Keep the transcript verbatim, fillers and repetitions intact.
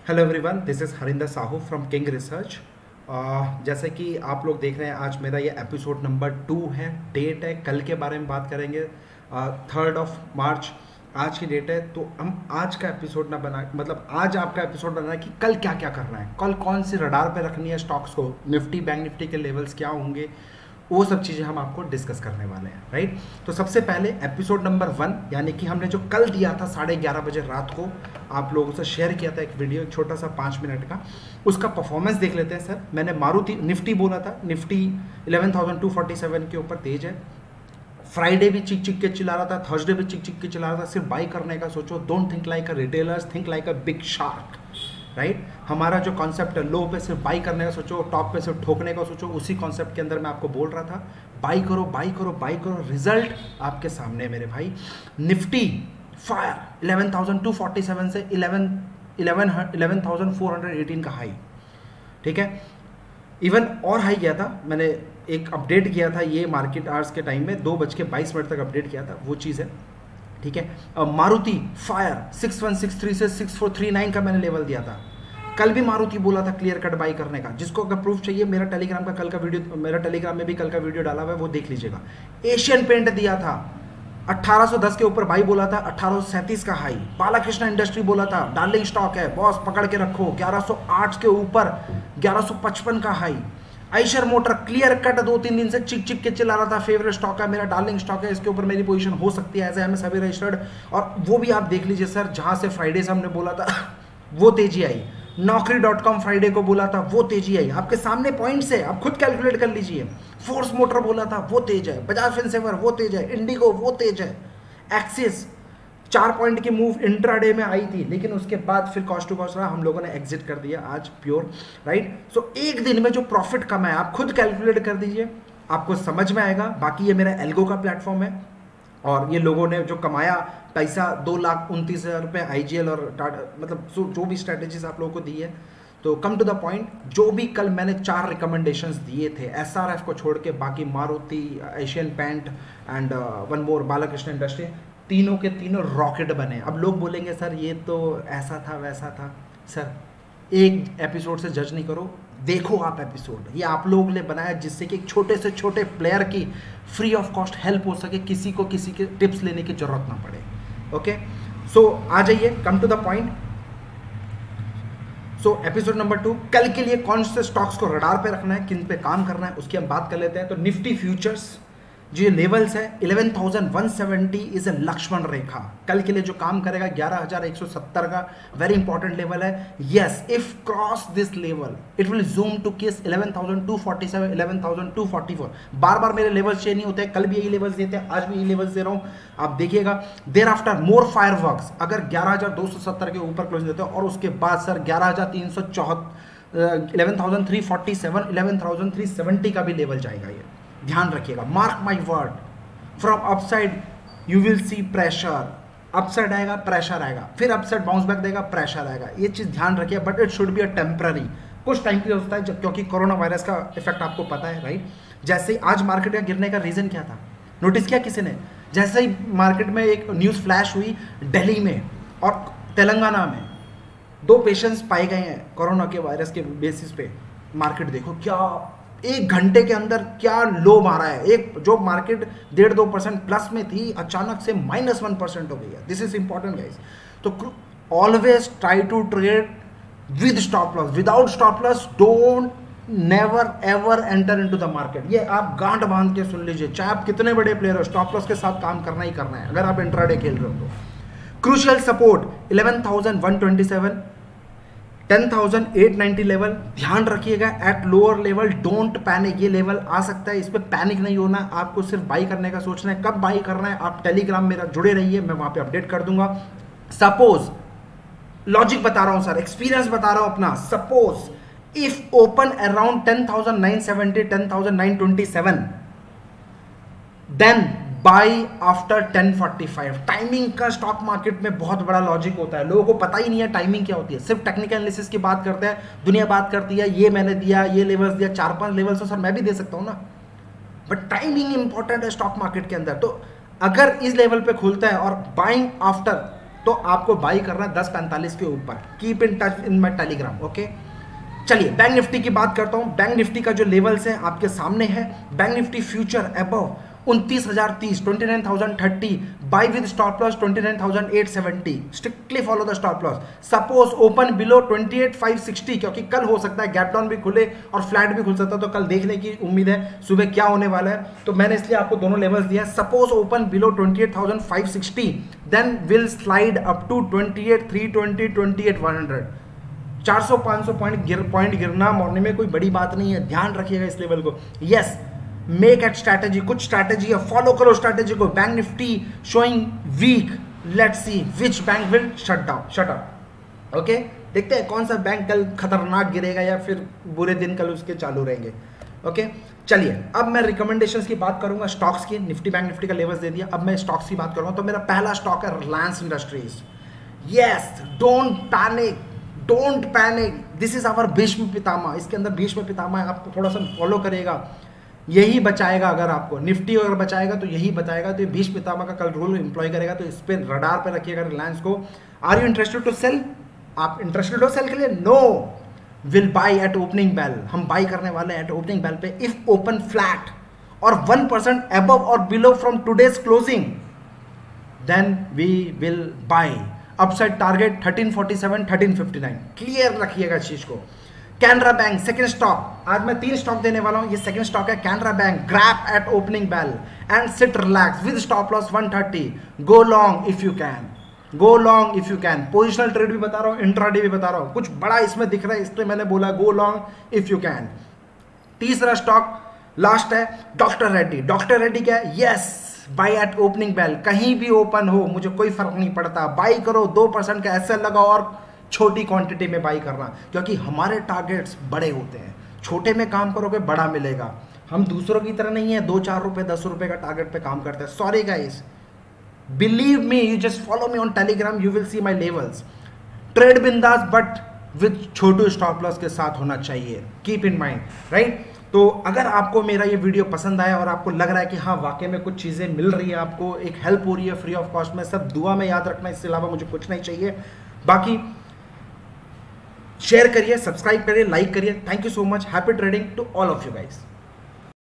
Hello everyone, this is Harinder Sahu from king research. जैसे कि आप लोग देख रहे हैं, आज मेरा ये एपिसोड नंबर टू है। डेट है, कल के बारे में बात करेंगे, थर्ड ऑफ मार्च आज की डेट है। तो हम आज का एपिसोड ना बना मतलब आज आपका एपिसोड बना है कि कल क्या क्या करना है, कल कौन सी रडार पे रखनी है स्टॉक्स को, निफ्टी बैंक निफ्टी के लेवल्स क्या होंगे, वो सब चीज़ें हम आपको डिस्कस करने वाले हैं। राइट, तो सबसे पहले एपिसोड नंबर वन, यानी कि हमने जो कल दिया था साढ़े ग्यारह बजे रात को, आप लोगों से शेयर किया था एक वीडियो, छोटा सा पाँच मिनट का, उसका परफॉर्मेंस देख लेते हैं। सर, मैंने मारुति निफ्टी बोला था, Nifty eleven thousand two forty seven के ऊपर तेज है। फ्राइडे भी चिक चिक के चिल्ला रहा था, थर्सडे भी चिक चिक के चिल्ला रहा था। सिर्फ बाई करने का सोचो, don't think like a retailers, think like a big shark. Right, हमारा जो कॉन्सेप्ट है, लो पे सिर्फ बाई करने का सोचो, टॉप पे सिर्फ ठोकने का सोचो। उसी कॉन्सेप्ट के अंदर मैं आपको बोल रहा था, बाई करो बाई करो बाई करो। रिजल्ट आपके सामने मेरे भाई। Nifty fire eleven thousand two forty seven से eleven eleven eleven thousand four hundred eighteen का हाई, ठीक है। इवन और हाई गया था, मैंने एक अपडेट किया था ये मार्केट आवर्स के टाइम में, दो बज के बाईस मिनट तक अपडेट किया था, वो चीज़ है, ठीक है। Maruti fire six one six three से सिक्स फोर थ्री नाइन का मैंने लेवल दिया था। कल भी मारुति बोला था क्लियर कट बाई करने का। जिसको अगर प्रूफ चाहिए, मेरा टेलीग्राम का कल का वीडियो, मेरा टेलीग्राम में भी कल का वीडियो डाला हुआ है, वो देख लीजिएगा। एशियन पेंट दिया था, अठारह सौ दस के ऊपर बाई बोला था, अठारह सौ सैंतीस का हाई। बालाकृष्ण इंडस्ट्री बोला था डार्लिंग स्टॉक है बॉस, पकड़ के रखो, ग्यारह सौ आठ के ऊपर ग्यारह सौ पचपन का high. Eicher motor clear cut दो तीन दिन से चिक चिक के चिल्ला रहा था, फेवरेट स्टॉक है मेरा, डार्लिंग स्टॉक है, इसके ऊपर मेरी पोजीशन हो सकती है, एज एम एस अभी रजिस्टर्ड। और वो भी आप देख लीजिए सर, जहां से फ्राइडे से हमने बोला था वो तेजी आई। नौकरी डॉट कॉम फ्राइडे को बोला था, वो तेजी आई। आपके सामने पॉइंट्स है, आप खुद कैलकुलेट कर लीजिए। फोर्स मोटर बोला था, वो तेज है। बजाज फिनसेवर वो तेज है। इंडिगो वो तेज है। एक्सिस चार पॉइंट की मूव इंट्राडे में आई थी, लेकिन उसके बाद फिर कॉस्ट टू कॉस्ट रहा, हम लोगों ने एग्जिट कर दिया आज प्योर। राइट, सो एक दिन में जो प्रॉफिट कमा है, आप खुद कैलकुलेट कर दीजिए, आपको समझ में आएगा। बाकी ये मेरा एल्गो का प्लेटफॉर्म है, और ये लोगों ने जो कमाया पैसा, दो लाख उनतीस हज़ार रुपये आईजीएल और टाटा, मतलब जो भी स्ट्रेटेजीज आप लोगों को दी है। तो कम टू द पॉइंट, जो भी कल मैंने चार रिकमेंडेशंस दिए थे, एसआरएफ को छोड़ के, बाकी Maruti, Asian paint and one more Balakrishna industry, तीनों के तीनों रॉकेट बने। अब लोग बोलेंगे सर ये तो ऐसा था वैसा था। सर, एक एपिसोड से जज नहीं करो, देखो आप एपिसोड, ये आप लोगों ने बनाया जिससे कि एक छोटे से छोटे प्लेयर की फ्री ऑफ कॉस्ट हेल्प हो सके, किसी को किसी के टिप्स लेने की जरूरत ना पड़े। ओके, सो आ जाइए, come to the point. So episode number two, कल के लिए कौन से स्टॉक्स को रडार पे रखना है, किन पे काम करना है, उसकी हम बात कर लेते हैं। तो निफ्टी फ्यूचर्स जो ये लेवल्स है, eleven thousand one seventy is a Lakshman rekha. कल के लिए जो काम करेगा ग्यारह हज़ार एक सौ सत्तर का वेरी इंपॉर्टेंट लेवल है। Yes, if cross this level it will zoom to किस eleven thousand two forty seven, eleven thousand two forty four. बार बार मेरे लेवल्स चेंज नहीं होते हैं, कल भी यही लेवल्स देते हैं, आज भी यही लेवल्स दे रहा हूं, आप देखिएगा। There after more fire works, अगर ग्यारह हज़ार दो सौ सत्तर के ऊपर क्लोज देते हैं, और उसके बाद सर ग्यारह हज़ार तीन सौ चौहत्तर, eleven thousand three forty seven, eleven thousand three seventy का भी लेवल जाएगा। ये ध्यान रखिएगा, mark my word, from upside you will see pressure. Upside आएगा, प्रेशर आएगा, फिर अपसाइड बाउंस बैक देगा, प्रेशर आएगा। ये चीज़ ध्यान रखिए, but it should be a temporary, कुछ टाइम के लिए होता है, क्योंकि कोरोना वायरस का इफेक्ट आपको पता है। राइट, जैसे ही आज मार्केट का गिरने का रीज़न क्या था, नोटिस किया किसी ने? जैसे ही मार्केट में एक न्यूज़ फ्लैश हुई, दिल्ली में और तेलंगाना में दो पेशेंट्स पाए गए हैं कोरोना के वायरस के बेसिस पे, मार्केट देखो क्या एक घंटे के अंदर क्या लो मारा है। एक जो मार्केट डेढ़ दो परसेंट प्लस में थी, अचानक से माइनस वन परसेंट हो गई है। This is important guys. तो always try to trade with stop loss, without stop loss don't never ever enter into the market. ये आप गांठ बांध के सुन लीजिए, चाहे आप कितने बड़े प्लेयर हो, स्टॉप लॉस के साथ काम करना ही करना है अगर आप इंट्राडे खेल रहे हो तो। Crucial support eleven thousand one twenty seven, ten thousand eight ninety level, ध्यान रखिएगा। At lower level don't panic, ये लेवल आ सकता है, इस पर पैनिक नहीं होना, आपको सिर्फ बाई करने का सोचना है। कब बाई करना है, आप टेलीग्राम मेरा जुड़े रहिए, मैं वहां पे अपडेट कर दूंगा। सपोज, लॉजिक बता रहा हूं सर, एक्सपीरियंस बता रहा हूं अपना। Suppose if open around ten thousand nine seventy, ten thousand nine twenty seven, then buy after ten forty five. Timing का स्टॉक मार्केट में बहुत बड़ा लॉजिक होता है, लोगों को पता ही नहीं है टाइमिंग क्या होती है, सिर्फ टेक्निकल एनालिसिस की बात करते हैं, दुनिया बात करती है ये मैंने दिया, ये लेवल्स दिया, चार पांच लेवल्स तो सर मैं भी दे सकता हूं ना, बट टाइमिंग इंपॉर्टेंट है स्टॉक मार्केट के अंदर। तो अगर इस लेवल पे खुलता है और बाइंग आफ्टर तो आपको बाई करना है दस पैंतालीस के ऊपर। Keep in touch in my telegram, okay. चलिए बैंक निफ्टी की बात करता हूं। बैंक निफ्टी का जो लेवल्स है आपके सामने है। बैंक निफ्टी फ्यूचर अबव उनतीस हजार तीस, twenty nine thousand thirty, buy with stop loss twenty nine thousand eight seventy, strictly follow the stop loss. Suppose open below twenty eight five sixty, क्योंकि कल हो सकता है गैप डाउन भी खुले और फ्लैट भी खुल सकता है, तो कल देखने की उम्मीद है सुबह क्या होने वाला है, तो मैंने इसलिए आपको दोनों लेवल्स दिया है। Suppose open below twenty eight thousand five sixty, then will slide up to twenty eight three twenty, twenty eight one hundred. चार सौ पाँच सौ पॉइंट गिर पॉइंट गिरना मॉर्निंग में कोई बड़ी बात नहीं है, ध्यान रखिएगा इस लेवल को। यस, मेक एट स्ट्रैटेजी, कुछ स्ट्रैटेजी है, फॉलो करो स्ट्रैटेजी को। Bank Nifty showing weak, let's see which bank will shut down shut up, okay. देखते हैं कौन सा बैंक कल खतरनाक गिरेगा या फिर बुरे दिन कल उसके चालू रहेंगे, ओके okay? चलिए अब मैं रिकमेंडेशंस की बात करूंगा स्टॉक्स की। निफ्टी बैंक निफ्टी का लेवल्स दे दिया, अब मैं स्टॉक्स की बात करूंगा। तो मेरा पहला स्टॉक है Reliance Industries. Yes, don't panic, don't panic, this is our Bhishma Pitamah. इसके अंदर भीष्म पितामह है, आपको थोड़ा सा फॉलो करेगा, यही बचाएगा। अगर आपको निफ्टी अगर बचाएगा तो यही बचाएगा, तो ये भीष्म पितामह का कल रूल एम्प्लॉय करेगा, तो इस पर रडार पे रखिएगा रिलायंस को। Are you interested to sell? आप इंटरेस्टेड हो सेल के लिए? No, will buy at opening bell, हम बाई करने वाले हैं एट ओपनिंग बेल पे। इफ ओपन फ्लैट और वन परसेंट अबव और below from today's closing, then we will buy. Upside target thirteen forty seven, thirteen fifty nine, clear रखिएगा इस चीज को। कैनरा बैंक सेकंड स्टॉक, आज मैं तीन स्टॉक देने वाला हूं, ये सेकंड स्टॉक है Canara bank. Grab at opening bell and sit relax with stop loss one thirty, go long if you can, go long if you can. Positional trade भी बता रहा हूं, इंट्राडे भी बता रहा हूं, कुछ बड़ा इसमें दिख रहा है इसलिए मैंने बोला go long if you can. तीसरा स्टॉक लास्ट है डॉक्टर रेड्डी। डॉक्टर रेड्डी क्या है? Yes, buy at opening bell, कहीं भी ओपन हो मुझे कोई फर्क नहीं पड़ता, बाई करो, दो परसेंट का एसएल लगाओ और छोटी क्वांटिटी में बाई करना, क्योंकि हमारे टारगेट्स बड़े होते हैं। छोटे में काम करोगे बड़ा मिलेगा, हम दूसरों की तरह नहीं है दो चार रुपए दस रुपए का टारगेट पे काम करते हैं। Sorry guys, believe me, you just follow me on telegram, you will see my levels. Trade बिंदास बट विद छोटू स्टॉप लॉस के साथ होना चाहिए, कीप इन माइंड, राइट। तो अगर आपको मेरा ये वीडियो पसंद आया और आपको लग रहा है कि हाँ वाकई में कुछ चीज़ें मिल रही है, आपको एक हेल्प हो रही है फ्री ऑफ कॉस्ट में, सब दुआ में याद रखना, इसके अलावा मुझे कुछ नहीं चाहिए। बाकी शेयर करिए, सब्सक्राइब करिए, लाइक करिए। Thank you so much, happy trading to all of you guys.